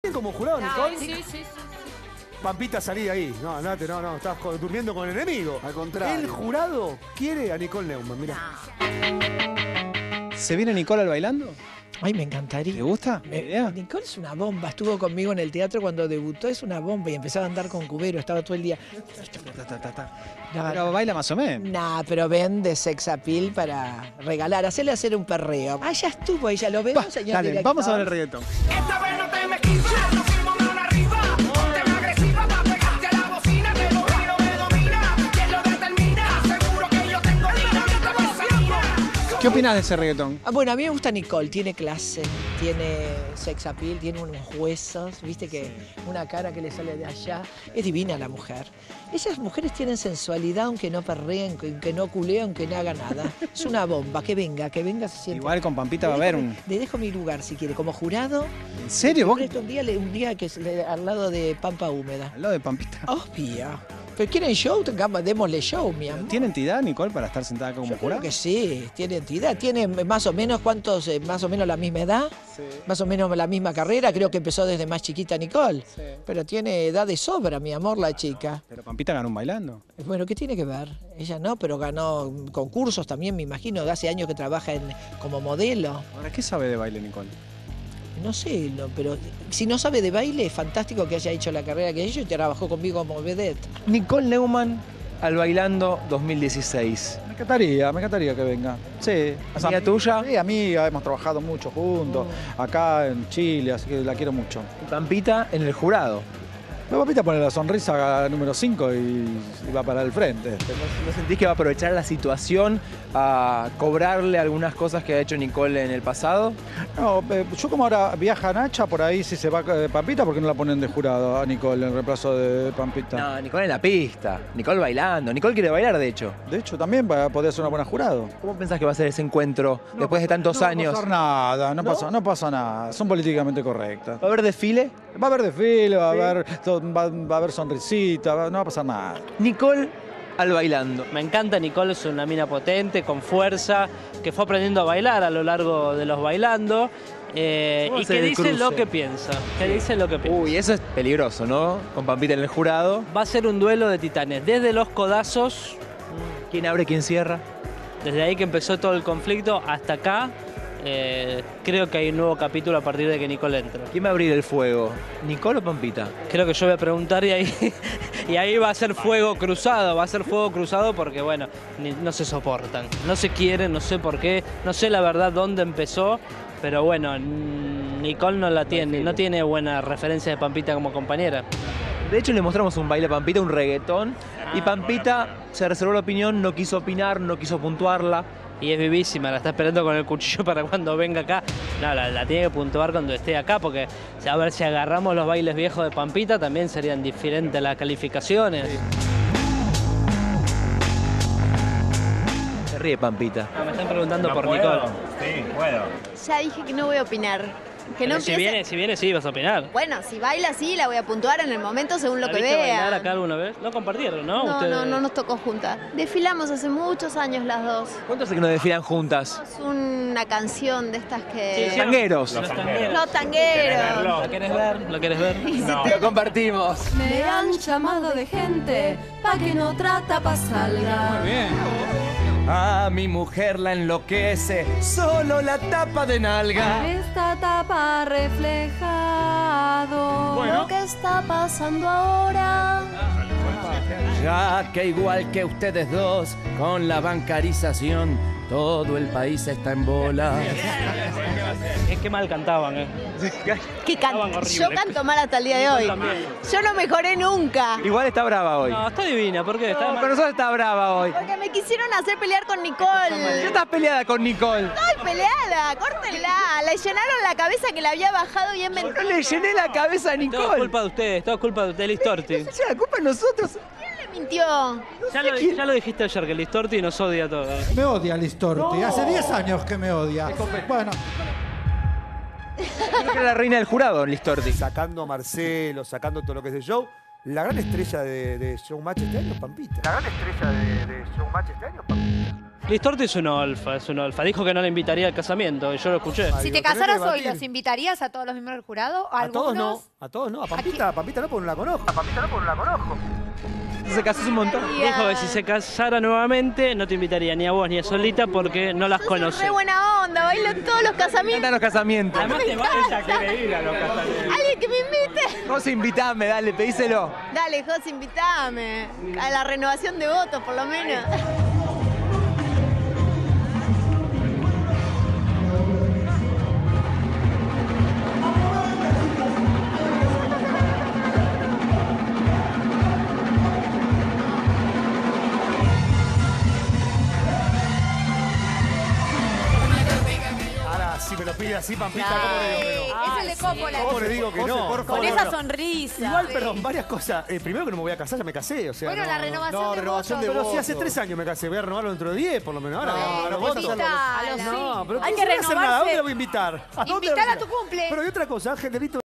como jurado, Nicole? Sí, sí, sí. Pampita, salí de ahí. No, andate, no, estás durmiendo con el enemigo. Al contrario. El jurado quiere a Nicole Neumann, mirá. ¿Se viene Nicole al bailando? Ay, me encantaría. ¿Te gusta? Nicole es una bomba. Estuvo conmigo en el teatro cuando debutó. Es una bomba y empezaba a andar con cubero. Estaba todo el día. Pero baila más o menos. Nah, pero vende sex appeal para regalar. Hacer un perreo. Ah, ya estuvo ahí, ya lo veo, señor Dale, director. vamos a ver el reggaetón. Esta vez no te me esquivas, no firmo mano arriba. Ponte más agresiva pa' pegarte a la bocina. Te domino, me domina. ¿Quién lo determina? Seguro que yo tengo dinamita pesada. ¿Qué opinas de ese reggaetón? Ah, bueno, a mí me gusta Nicole. Tiene clase, tiene sex appeal, tiene unos huesos, viste que una cara que le sale de allá. Es divina la mujer. Esas mujeres tienen sensualidad, aunque no perreen, aunque no culeen, aunque no haga nada. Es una bomba. Que venga, se siente. Igual con Pampita va a haber un... Le dejo mi lugar si quiere, como jurado. ¿En serio? ¿Vos? Un día que es al lado de Pampa Húmeda. Al lado de Pampita. Obvio. ¿Pero quieren show? Démosle show, mi amor. ¿Tiene entidad, Nicole, para estar sentada como Yo jurado? creo que sí, tiene entidad. Tiene más o menos, ¿cuántos? Más o menos la misma edad. Sí. Más o menos la misma carrera. Creo que empezó desde más chiquita Nicole. Sí. Pero tiene edad de sobra, mi amor, la chica. Pero Pampita ganó un bailando. Bueno, ¿qué tiene que ver? Ella no, pero ganó concursos también, me imagino. De hace años que trabaja como modelo. Ahora, ¿qué sabe de baile, Nicole? No sé, pero si no sabe de baile, es fantástico que haya hecho la carrera que ha hecho y trabajó conmigo como vedette. Nicole Neumann al Bailando 2016. Me encantaría que venga. Sí. ¿Amiga tuya? Sí, amiga, hemos trabajado mucho juntos, acá en Chile, así que la quiero mucho. Y Pampita en el jurado. La Pampita pone la sonrisa número 5 y va para el frente. ¿No sentís que va a aprovechar la situación a cobrarle algunas cosas que ha hecho Nicole en el pasado? No, yo como ahora viaja Nacha, por ahí si se va Pampita, ¿por qué no la ponen de jurado a Nicole en reemplazo de Pampita? No, Nicole en la pista, Nicole bailando. Nicole quiere bailar, de hecho. De hecho, también podría ser una buena jurado. ¿Cómo pensás que va a ser ese encuentro después de tantos años? No va a pasar nada, no pasa nada. Son políticamente correctas. ¿Va a haber desfile? Va a haber desfile, va a haber sonrisita, no va a pasar nada. Nicole al Bailando. Me encanta Nicole, es una mina potente, con fuerza, que fue aprendiendo a bailar a lo largo de los bailando y que dice lo que piensa. Uy, eso es peligroso, ¿no? Con Pampita en el jurado. Va a ser un duelo de titanes, desde los codazos. ¿Quién abre, quién cierra? Desde ahí que empezó todo el conflicto hasta acá. Creo que hay un nuevo capítulo a partir de que Nicole entra. ¿Quién va a abrir el fuego? ¿Nicole o Pampita? Creo que yo voy a preguntar y ahí va a ser fuego cruzado, porque bueno, no se soportan, no se quieren, no sé por qué, no sé la verdad dónde empezó, pero bueno, Nicole no tiene buena referencia de Pampita como compañera. De hecho, le mostramos un baile a Pampita, un reggaetón, y Pampita se reservó la opinión, no quiso opinar, no quiso puntuarla. Y es vivísima, la está esperando con el cuchillo para cuando venga acá. No, la tiene que puntuar cuando esté acá, porque a ver si agarramos los bailes viejos de Pampita, también serían diferentes las calificaciones. Sí. Se ríe Pampita. Me están preguntando por Nicole. Sí, puedo. Ya dije que no voy a opinar. Que no si viene, sí, vas a opinar. Bueno, si baila sí, la voy a puntuar en el momento según lo que vea. ¿Bailar acá alguna vez? No compartieron, ¿no? No nos tocó juntas. Desfilamos hace muchos años las dos. ¿Cuánto hace que no desfilan juntas? Es una canción de estas que... Sí, tangueros. Los tangueros. ¿Lo querés ver? No. Lo compartimos. Me han llamado de gente pa' que no trata pasarla. Muy bien. A mi mujer la enloquece solo la tapa de nalga. Esta tapa reflejado Lo que está pasando ahora. Ya que igual que ustedes dos, con la bancarización, todo el país está en bola. Es que mal cantaban, Yo canto mal hasta el día de hoy. Yo no mejoré nunca. Igual está brava hoy. No, está divina, ¿por qué? No, con nosotros está brava hoy. Porque me quisieron hacer pelear con Nicole. ¿Tú estás peleada con Nicole? Estoy peleada, córtenla. Le llenaron la cabeza que le había bajado bien No le llené la cabeza a Nicole. Todo es culpa de ustedes, todo es culpa de Listorti. ¿Se la culpa de nosotros? ¿Quién le mintió? Ya lo dijiste ayer, que Listorti nos odia a todos. Me odia Listorti. Hace 10 años que me odia. Bueno. Creo que era la reina del jurado, Listorti. Sacando a Marcelo, sacando todo lo que es el show. La gran estrella de Showmatch este año es Pampita. La gran estrella de Showmatch este año es Pampita. Listorti es un olfa, es un olfa. Dijo que no le invitaría al casamiento, y yo lo escuché. Si te casaras hoy, ¿los invitarías a todos los miembros del jurado? A ¿Algunos? todos no, a todos no. A Pampita no, porque no la conozco. A Pampita no, porque no la conozco. Se casó hace un montón. Dijo que si se casara nuevamente no te invitaría ni a vos ni a Solita porque no las conoce. Re buena onda, bailo en todos los casamientos. Encanta los casamientos. Además te va, ella quiere ir a los casamientos. Alguien que me invite. José, invitame, dale, pedíselo. Dale, José, invítame. A la renovación de votos, por lo menos. Ahora, si me lo pide así, Pampita, Ay, ¿cómo le digo que no? es el de Coppola. ¿Cómo le digo que José, no? por Con favor. esa sonrisa. Igual, perdón, varias cosas. Primero que no me voy a casar, ya me casé. O sea, Bueno, no, la no. renovación No, de renovación votos. de Pero si hace votos. 3 años me casé, voy a renovarlo dentro de 10 por lo menos. Ahora, pero votos. puedes hacerlo. Invitala. No, pero Hay ¿qué que voy a hacer nada? ¿A dónde renovarse. la voy a invitar? ¿A dónde la voy Invitala a a tu cumple. Pero y otra cosa, Ángel Delito.